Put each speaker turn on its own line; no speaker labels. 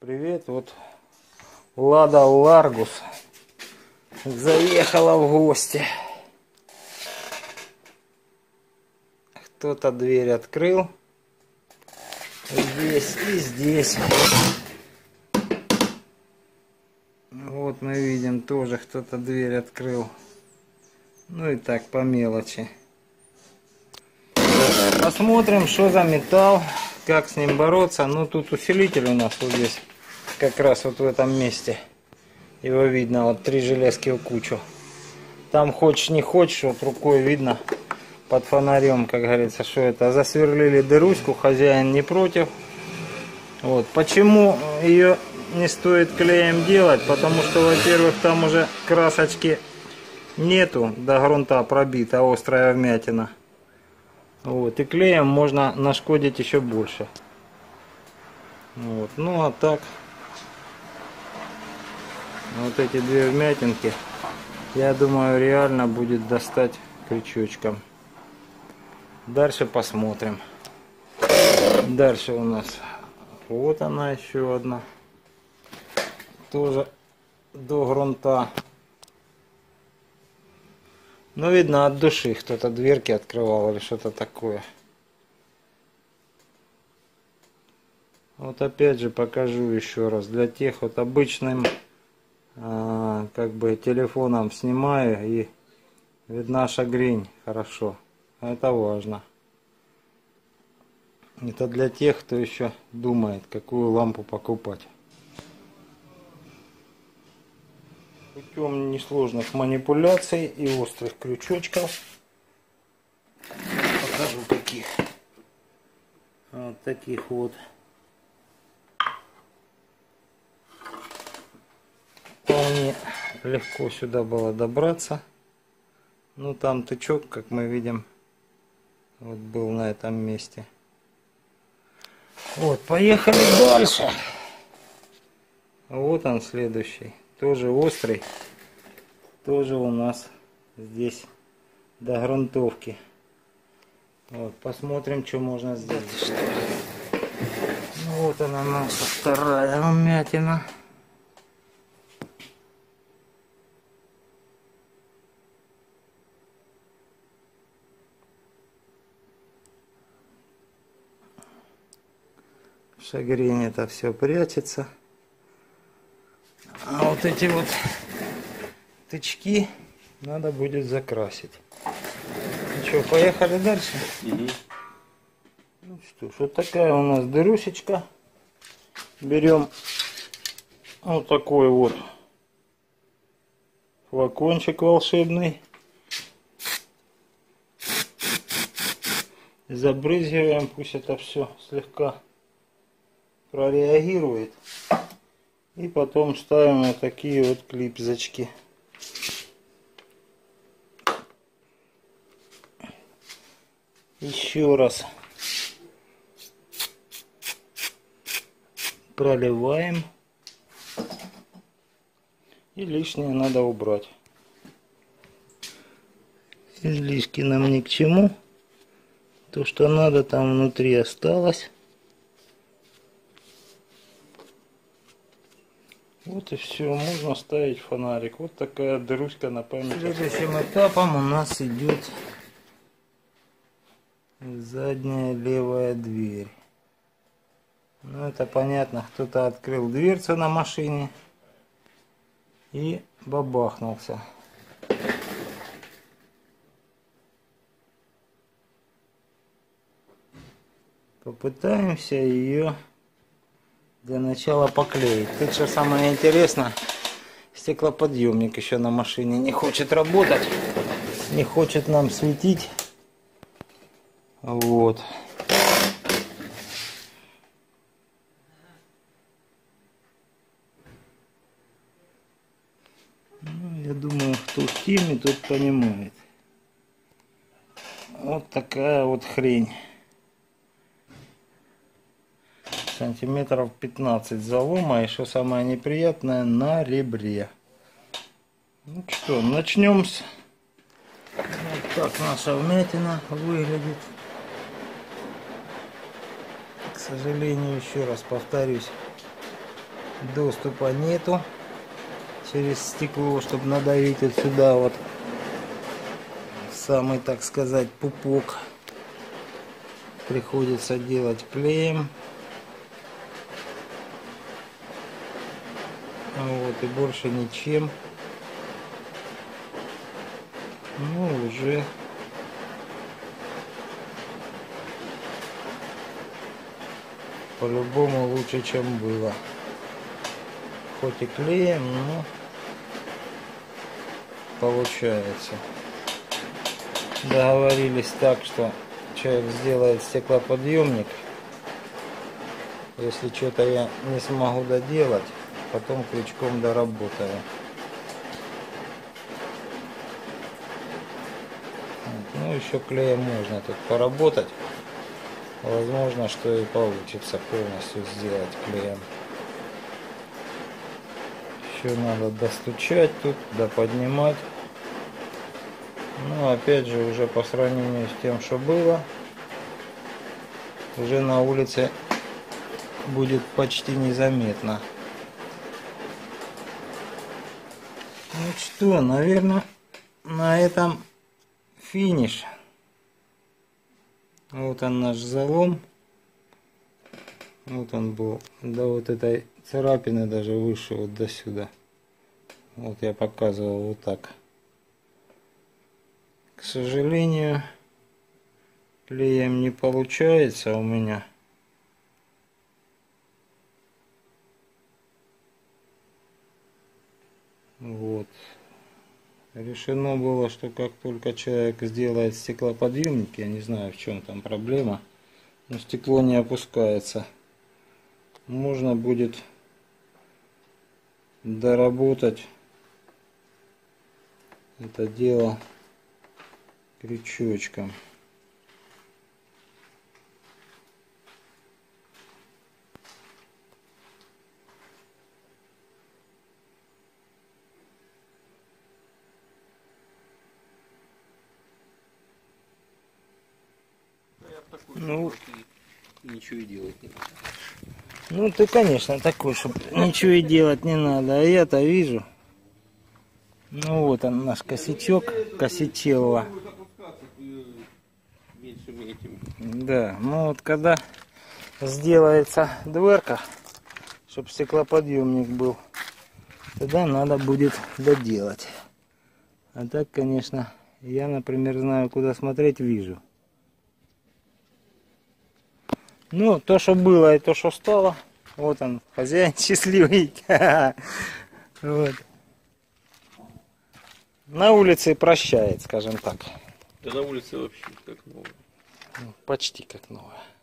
Привет, вот Лада Ларгус заехала в гости. Кто-то дверь открыл. Здесь и здесь. Вот мы видим, тоже кто-то дверь открыл. Ну и так, по мелочи. Посмотрим, что за металл, как с ним бороться. Ну тут усилитель у нас вот здесь, как раз вот в этом месте. Его видно, вот 3 железки в кучу. Там хочешь не хочешь, вот рукой видно под фонарем, как говорится, что это. Засверлили дыруську, хозяин не против. Вот. Почему ее не стоит клеем делать? Потому что, во-первых, там уже красочки нету, до грунта пробита острая вмятина. Вот. И клеем можно нашкодить еще больше. Вот. Ну а так, вот эти 2 вмятинки, я думаю, реально будет достать крючочком. Дальше посмотрим. Дальше у нас вот она еще одна. Тоже до грунта. Ну, видно, от души кто-то дверки открывал или что-то такое. Вот опять же покажу еще раз. Для тех вот обычным как бы телефоном снимаю, и видна шагрень хорошо. Это важно. Это для тех, кто еще думает, какую лампу покупать. Путем несложных манипуляций и острых крючочков. Покажу каких. Вот таких вот. Вполне легко сюда было добраться. Ну там тычок, как мы видим, вот был на этом месте. Вот, поехали дальше. Вот он следующий. Тоже острый. Тоже у нас здесь до грунтовки. Вот, посмотрим, что можно сделать. Ну, вот она наша вторая вмятина. Шагрень это все прячется. А вот эти вот тычки надо будет закрасить. Ну что, поехали дальше? Угу. Ну что ж, вот такая у нас дырусечка. Берем вот такой вот флакончик волшебный. Забрызгиваем, пусть это все слегка прореагирует. И потом ставим вот такие вот клипсочки. Еще раз проливаем. И лишнее надо убрать. Излишки нам ни к чему. То, что надо, там внутри осталось. Вот и все, можно ставить фонарик. Вот такая дырочка на память. Следующим этапом у нас идет задняя левая дверь. Ну это понятно, кто-то открыл дверцу на машине и бабахнулся. Попытаемся ее для начала поклеить. Тут что самое интересное, стеклоподъемник еще на машине не хочет работать, не хочет нам светить. Вот. Ну, я думаю, кто в теме, тот понимает. Вот такая вот хрень. Сантиметров 15 залома, и что самое неприятное, на ребре. Ну что, начнем с... Вот так наша вмятина выглядит. К сожалению, еще раз повторюсь, доступа нету через стекло, чтобы надавить вот сюда вот самый, так сказать, пупок. Приходится делать клеем. Вот, и больше ничем. Ну, уже по-любому лучше, чем было. Хоть и клеем, но получается. Договорились так, что человек сделает стеклоподъемник. Если что-то я не смогу доделать, потом крючком доработаю. Ну, еще клеем можно тут поработать. Возможно, что и получится полностью сделать клеем. Еще надо достучать тут, доподнимать. Ну, опять же, уже по сравнению с тем, что было, уже на улице будет почти незаметно. Ну что, наверное, на этом финиш. Вот он, наш залом. Вот он был до вот этой царапины, даже выше, вот до сюда. Вот я показывал вот так. К сожалению, клеем не получается у меня. Вот. Решено было, что как только человек сделает стеклоподъемник, я не знаю, в чем там проблема, но стекло не опускается. Можно будет доработать это дело крючочком. Ну,
ничего и делать не надо.
Ну ты, конечно, такой, чтобы ничего и делать не надо. А я-то вижу. Ну вот он, наш косячок, косячело. Да, ну вот когда сделается дверка, чтобы стеклоподъемник был, тогда надо будет доделать. А так, конечно, я, например, знаю, куда смотреть, вижу. Ну, то, что было и то, что стало. Вот он, хозяин счастливый. Вот. На улице прощает, скажем так.
Да на улице вообще как новое.
Почти как новое.